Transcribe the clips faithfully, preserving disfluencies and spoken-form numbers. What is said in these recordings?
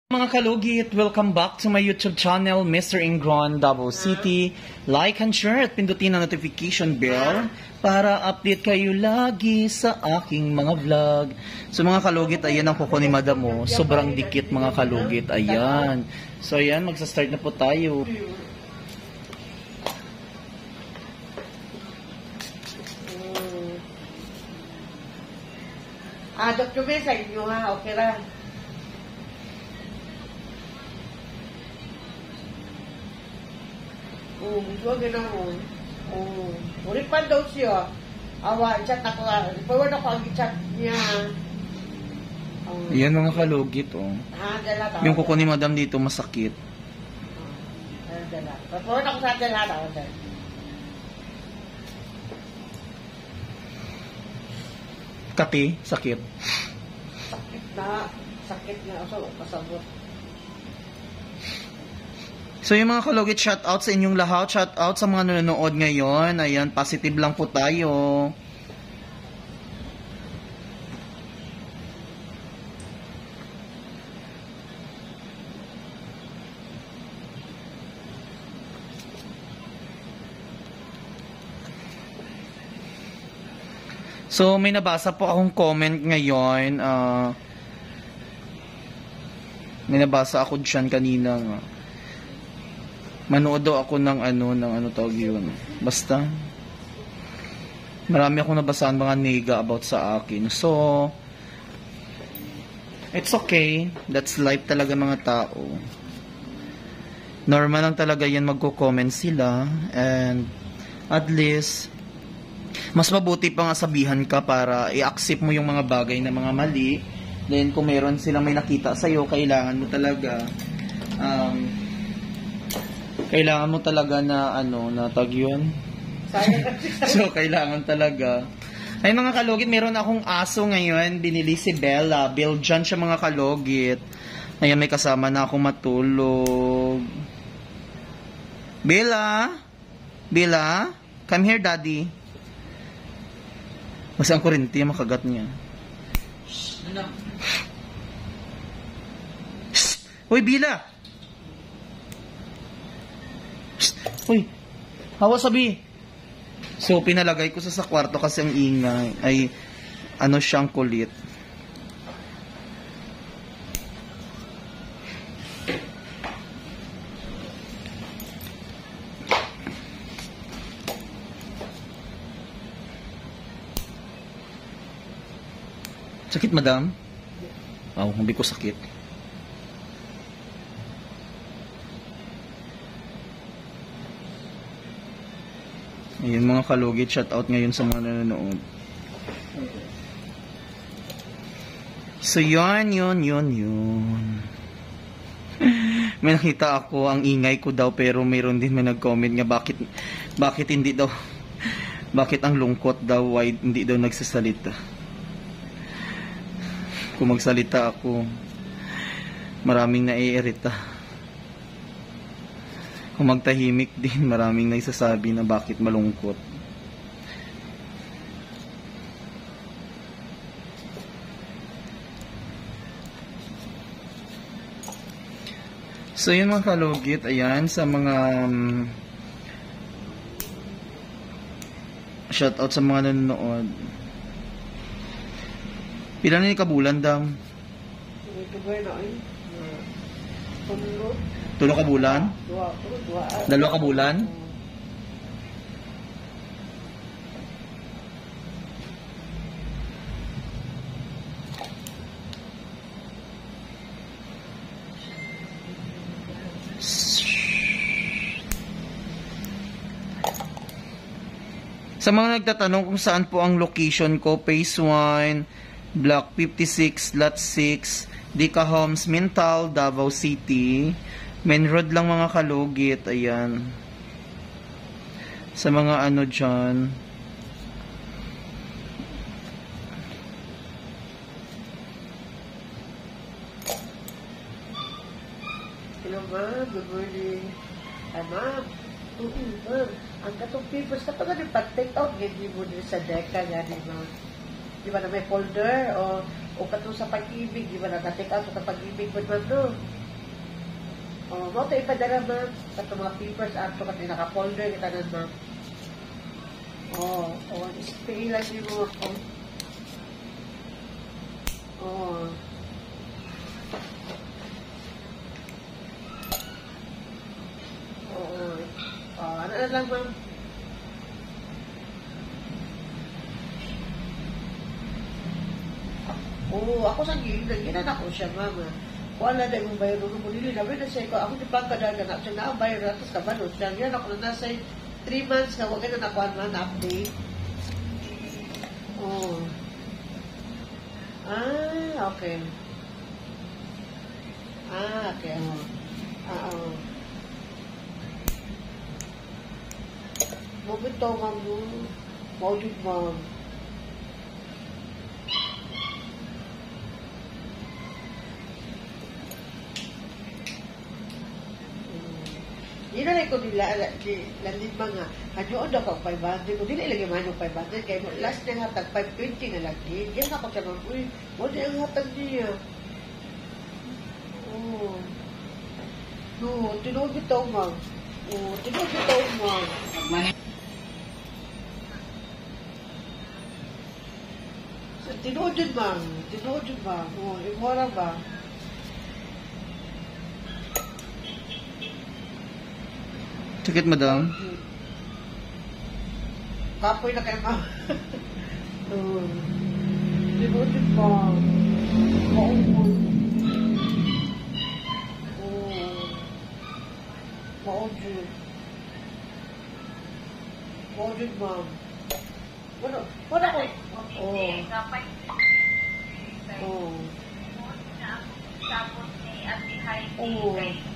Mga kalugit, welcome back to my YouTube channel, Mister Ingrown, Davao City. Like and share at pindutin ang notification bell para update kayo lagi sa aking mga vlog. So mga kalugit, ayan ang kuko ni Madam mo. Sobrang dikit mga kalugit, ayan. So ayan, magsa-start na po tayo. Ah, document sa inyo ha, okay lang. Oo, gusto ganoon. Oo. Uri pa daw siya. Awa, chat ako. Ipawan ako ang chat niya. Oh. Yan mga kalugit, oh. Ah, dala tao. Yung kuko ni Madam dito masakit. Ah, dala. Ipawan ako sa dala tao. Kati, sakit. Sakit na. Sakit na. So, kasabot. So yung mga kalugit, shout out sa inyong lahat, shout out sa mga nanonood ngayon. Ayan, positive lang po tayo. So may nabasa po akong comment ngayon. Uh, may nabasa ako dyan kanina nga. Manood daw ako ng ano, ng ano tawag yun. Basta, marami akong nabasahan mga nega about sa akin. So, it's okay. That's life talaga mga tao. Normal lang talaga yan magko-comment sila. And, at least, mas mabuti pa nga sabihan ka para i-accept mo yung mga bagay na mga mali. Then, kung meron silang may nakita sa'yo, kailangan mo talaga, um, kailangan mo talaga na ano, na tag yun. So, kailangan talaga. Ay mga kalugit, meron akong aso ngayon. Binili si Bella. Belgian siya mga kalugit. Ayan, may kasama na akong matulog. Bella? Bella? Come here, daddy. Kasi ang kurinti, makagat niya. Ano? Uy, Bella! Uy, hawa sabi. So, pinalagay ko sa sa kwarto kasi ang ingay. Ay, ano siyang kulit. Sakit, madam? Oh, hindi ko sakit. Ayun mga kalugit, shout out ngayon sa mga nanonood. So yun, yun, yun, yun. May nakita ako, ang ingay ko daw, pero mayroon din may nag-comment nga bakit, bakit hindi daw, bakit ang lungkot daw, why hindi daw nagsasalita. Kung magsalita ako, maraming naiirita. Kung magtahimik din, maraming nagsasabi na bakit malungkot. So yun mga kalugit, ayan, sa mga um, shoutout sa mga nanonood. Pila na ni kabulan daw? Tulo ka bulan? Dalawa ka bulan? Sa mga nagtatanong kung saan po ang location ko, Phase one, Block fifty-six, Lot six, Deca Homes, Mintal, Davao City. Main road lang mga kalugit, ayan. Sa mga ano dyan. Hello ma'am, good morning. Ay ma'am, oo ma'am. Ang katong papers ka pa nga rin pag-take out, hindi mo din sa deca nga rin ma'am. Di ba na may folder o o katong sa pag-ibig, di ba na take out sa pag-ibig mo naman no? Oh, mo to ipadala ma'am. Kato mga papers ato kasi naka-folder kita na ma'am. Oh, oh, stay lang yung mga oh. Oh. Oh, oh, ano na lang ma'am? Oo, ako sa gilid, ginan ko siya, mama. Wala na yung bayro mo nili. Nabi na siya ko, ako di ba kadaga na siya na, bayro na, tapos kabalo siya. Yan ako na nasa three months na, huwag na nakuha man update. Oo. Ah, okay. Ah, okay. Oh. Ah, oo. Mabit to, ma'am. Mabit, ma'am. Di na ko nila, di, landin mga, kanyoon daw kang five hundred, kung dili lagi man yung five hundred, kaya mo, last na hatag, five twenty na lagi. Yan ako siya mga, uy, mo di ang hatag niya. Oo. No, tinuod bitaw, ma'am. Oo, tinuod bitaw, ma'am. Tinuod yun, ma'am. Tinuod yun, ma'am. Oo, imora ba? Sakit, madam? Kapoy na kayo, ma'am. Tinuod yun, ma'am. Maumol. Oo. Maumol. Maumol, ma'am. Wala, wala ko. Oo. Oo. Oo.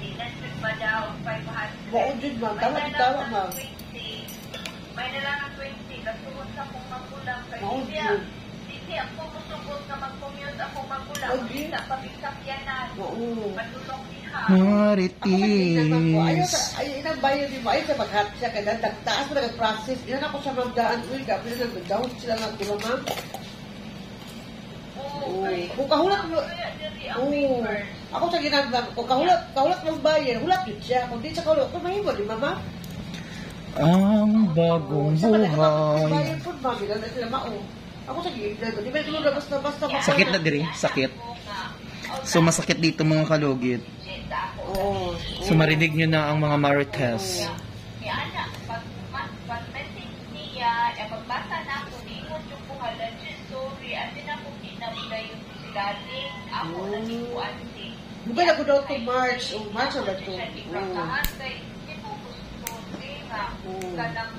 Maudid, ma'am. Tama, tama, ma'am. May nalang twenty. Kasuot sa akong magulang. Maudid. Hindi ako musugot na mag-commute ako magulang. Maudid. Sa pabigsakyanan. Oo. Matulong niya. Maritis. Ayaw, inang bayan din mo. Ayaw sa mag-happy siya. Kaya nagtaas mo nag-process. Inan ako sa magdaan. Uy, gabi na nag-down sila nga. Diba, ma'am? Oo. Kung kahulat mo. Oo. Ako sa ginagawa. Kung kahulat, kahulat mo bayan, hulat yun siya. Kung di siya kahulat, kung mahimo, di ba, ma'am? Ang bagong buhay. Bayan po, ma'am. Ilan na sila mao. Ako sa ginagawa. Di ba ito na basta-basta. Sakit na diri, sakit. So masakit dito mga kalugit. Oo. So marinig nyo na ang mga marites. Kaya anak, pag pag-message niya, eh, pagbasa na ako, niingon yung kuhalan siya, sorry, atin ako kinabigay yung sigaling, ako na si Kuante. Mugay na ko daw to March. O, March na ba ito? Siya di prakahan kay, di po gusto, di nga, Oo. kanang,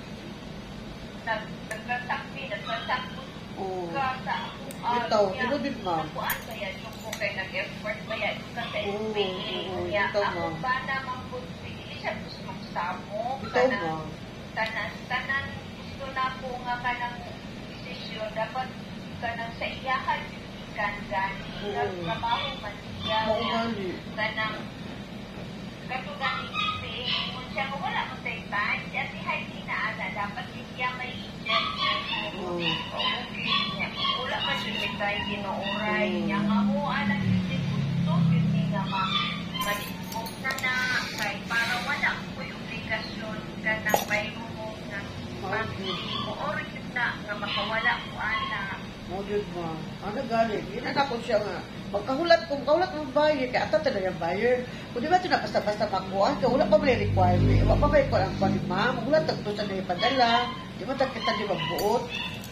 nag-nagkatakpi, nagkatakpi, Oo. ka sa akong Ito, tinubig, ma'am. Kuan ba yan, yung kung kayo nag-effort ba yan, ka sa Oo, S P A, oo, kaya ito, ako ma'am. ba naman po, hindi siya gusto sa mo, Ito, kanang, ma'am. tanan, tanan, gusto na po nga kanang desisyon, dapat kanang sa iyahan, ikan gani, Oo. nagtrabaho man siya, Oo, mali. kanang, kato gani, kung siya mo wala mo sa time, siya si Heidi na ana, dapat siya may agent, Oo. okay, wala ka siya tayo ginooray, Oo. niya nga mo, anak, hindi gusto, hindi nga ma, malimpok na na, kay para wala ko yung obligasyon ka ng bayro mo na pag-hindi mo, oras na, nga makawala ko, anak. Mo jud mo. Ano galing? Yun na ako siya nga. Magkahulat kung kahulat mo bayar, kaya atat na yung bayar. Kung di ba ito na basta-basta magbuhan, kaya wala pa may requirement. Wala pa may ko ang pali ma'am. Magulat na ito sa na ipadala. Di ba kita di magbuot?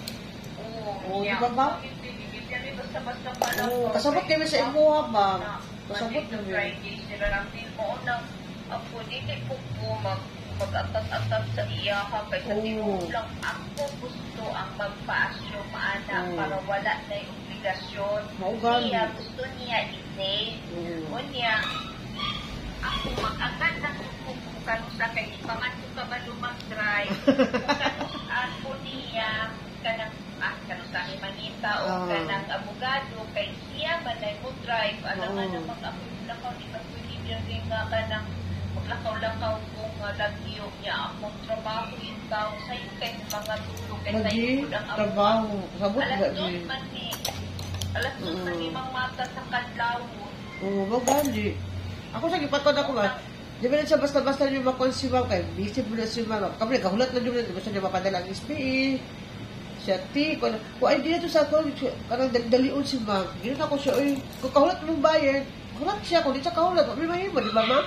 Oo, di ba ma'am? Basta-basta pala. Oo, kasabot kami sa imuha ma'am. Kasabot kami. Friday, sila lang din mo nang ako, hindi po po mag mag-atat-atat sa iyaha kasi Oo. tinuod lang ako gusto ang magpa-asyo maana Oo. para wala na yung obligasyon. Maugali. Niya, gusto niya i-save. Oo. O niya, ako mag-agad na kung kung kanong sa kay ipaman ko ka ba lumag-drive. Kung kanong ako niya, kanang ah, kanong sa Manita o Oo. kanang abogado, kay siya man na mo drive. Alam nga Oo. na mag-ako di ba pwede rin nga kanang maglakaw-lakaw kung uh, lagyo niya akong trabaho yung tao sa'yo kay mga tulong kay Lagi, sa'yo ang trabaho. Kasabot alas ba dos ni? man ni alas dos man ni Oo. mang mata sa kadlawon. Oo, magali. Ako sa gipaton ako nga, Di ba na siya basta-basta niyo makon si ma'am, kaya busy mo na si ma'am. Kami nagkahulat na niyo na, di ba siya niya mapadala ang S P E. Siya, ti, kung ay di na to sa ako, karang dalion si ma'am. Ganoon ako siya, uy, kung kahulat mo bayad, kahulat siya, kung di siya kahulat, may mahimo, di ba ma'am?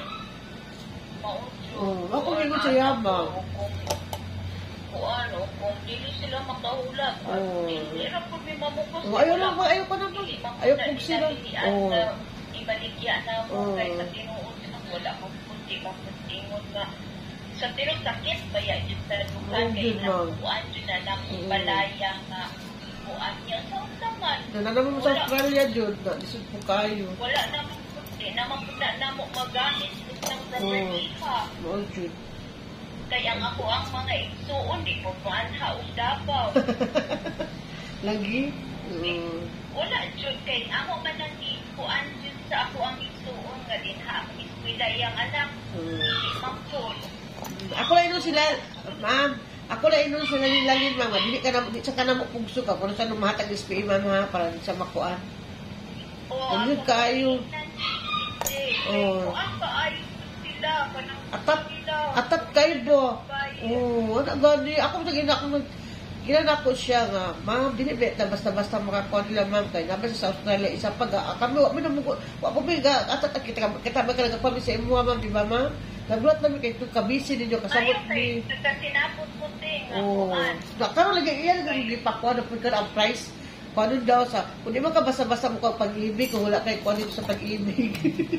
Oo, ako may mo siya yamang. Kung ano, kung dili sila makahulat, hirap po may mamukos. Oh, ayaw lang, ayaw ko naman. Ayaw po sila. Oo. Ibaligya na mo, kaya sa tinuod na wala mo puti ka putingon na sa tirong sakit kaya yun sa lukan kaya nakuhaan yun na lang balaya nga kuhaan niya sa untaman. Nananaman mo sa Australia yun, naisip po kayo. Wala naman puti, naman puti na mo magamit ng property ka. Oo, yun. Kaya nga po ang mga igsuon, di po kuhaan haong Davao. Lagi? Wala dyan kay amo man ang kuhaan dyan sa ako ang igsuon nga din ha, iskwila yung anak, hindi mangkol. Ako lang inon sila, ma'am. Ako lang inon sila nilalin, ma'am. Hindi ka na, hindi ka na mapugso ka. Kung saan mahatag S P A, ma'am, ha? Para sa makuan. Oo. Ayun kayo. Oo. Ang kaayos sila. Atap, atap kayo bo. Oo. Ano gani? Ako sa gina, ako ginana ko siya nga, ma'am, dili beta basta-basta makakuha nila, ma'am, kaya naman sa Australia, isa pag, ah, kami, wak mo na mo, wak mo biga, atat, kita, kita ba ka nagpapami sa imo, ma'am, di ba, ma'am? Nagulat namin kayo, kabisi ninyo, kasabot ni... Ayaw kayo, sinapot mo ting, oo. Karoon lagi, iyan, nagpapakwa na po ka ang price, paano daw sa, kung di man ka basta-basta mo kang pag-ibig, kung wala kayo kuha dito sa pag-ibig.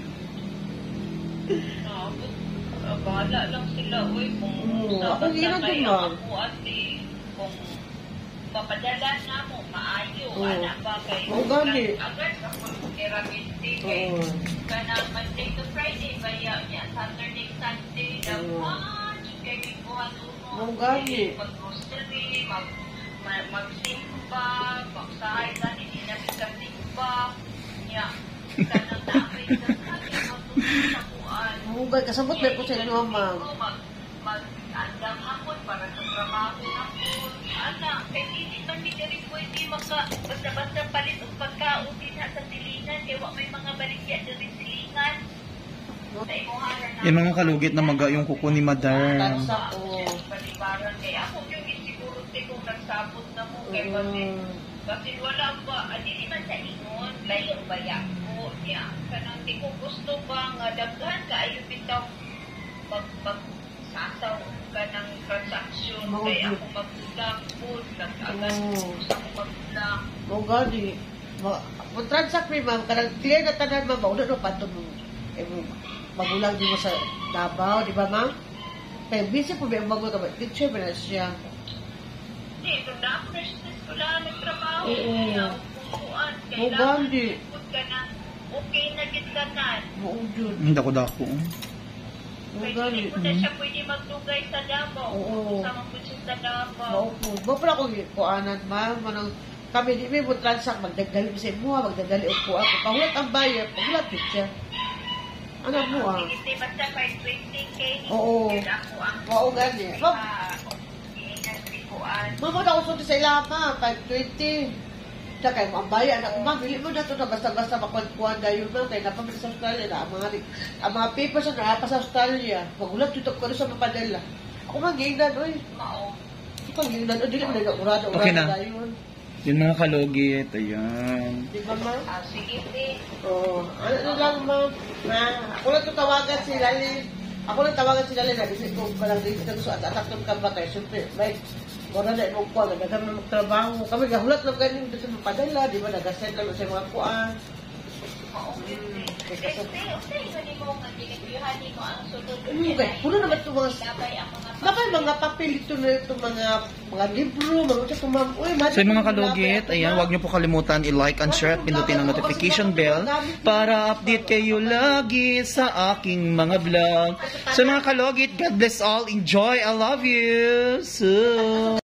Bahala lang sila, uy, kung ako gina din, ma'am. Kung papadala na mo, maayo, oh. anak ba kayo? Oo, gani. Agad ka po, kirabindi kayo. Kana Monday to Friday, baya niya, Saturday, Sunday, dapat, kayo ikuhan mo. Oo, gani. Mag-grocery, mag, mag, magsimba, magsahay na, hindi na magsimba, niya, kana na-apay sa sabi, magtutusakuan. Oo, gani, kasabot na po sila, ma'am. Mag, mag-andam hapon para sa trabaho hapon. Anak, kaya hindi man hindi pwede maka basta-basta palit o pagkaon din sa silingan kaya wak may mga baligya na rin silingan. Yung mga kalugit na maga yung kuko ni madam. Palibaran kaya ako yung isiguro kung nagsabot na mo kaya kasi kasi wala ba, hindi man sa ingon, layo ba yan ko niya. Kanang di ko gusto ba nga daghan ka ayun bitaw pag pag sasaw ka ng transaction, oh, kaya ako magbulang po, nag-agad gusto ako magbulang. Oh, gani. Mag-transact mo, ma'am, kanang clear na tanan, ma'am, mauna no, pato mo, eh, magulang din mo sa Davao, di ba, ma'am? Kaya busy po, may bago ka ba? Teacher ba na siya? Hindi, ito na ako na siya wala nagtrabaho. Oo. Kumukuan, oh, gani. Ka na, okay na gitlanan. Oo, yun. Hindi ako dako. Kaya hindi ko na siya pwede magdugay sa Davao. Oo. Sama po siya sa Davao. Oo po. Ba pala kung kuanan, ma'am, manang kami di may mo transact, magdagali mo sa imo, magdagali o po ako. Kahulat ang buyer, pahulat siya. Ano mo ah? Hindi basta five twenty K. Oo. Oo, gani. Ma'am, ma'am, ako sunod sa ilama, five twenty. Siya kayo, ang bayan, ma'am, hindi mo na ito na basta-basta makuhan na yun, ma'am, kaya napamit sa Australia na, ang mga, ang mga papers na nakapa sa Australia, magulat tutok ko sa mapadala. Ako man, gingnan, oy. Ako man, gingnan, o, dili mo na urada, urada okay na. na yun. Yun mga kalugit, ayan. Di ba, ma'am? Ah, sige, sige. Oo. Ano na lang, ma'am, na, ako lang ito tawagan si Lali, ako lang tawagan si Lali na, kasi kung palang dito na gusto at atakton ka ba kayo, siyempre, may, wala na ibang kuha, nagagam na magtrabaho. Kami, gahulat lang ganyan dito sa mapadala, di ba, nagasend lang sa mga kuhaan. Okay, okay, okay. Hindi mo nga giniguyuhan mo ang sunod. Okay, puno naman ito mga... Bakit mga papel ito na ito, mga mga libro, mga ito, ma'am. So yung mga kalugit, ayan, huwag niyo po kalimutan i-like and share at pindutin ang notification bell para update kayo lagi sa aking mga vlog. So mga kalugit, God bless all. Enjoy. I love you. So...